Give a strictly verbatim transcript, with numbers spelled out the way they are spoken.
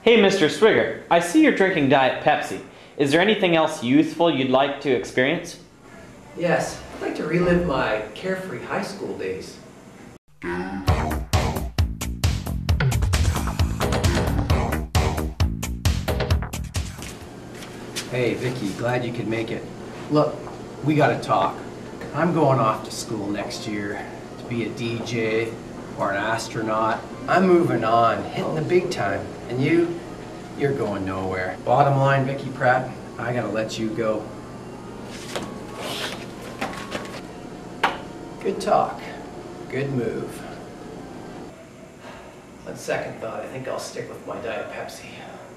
Hey, Mister Swigger, I see you're drinking Diet Pepsi. Is there anything else youthful you'd like to experience? Yes, I'd like to relive my carefree high school days. Hey, Vicky, glad you could make it. Look, we gotta talk. I'm going off to school next year to be a D J or an astronaut. I'm moving on, hitting the big time. And you, you're going nowhere. Bottom line, Vicky Pratt, I gotta let you go. Good talk. Good move. On second thought, I think I'll stick with my Diet Pepsi.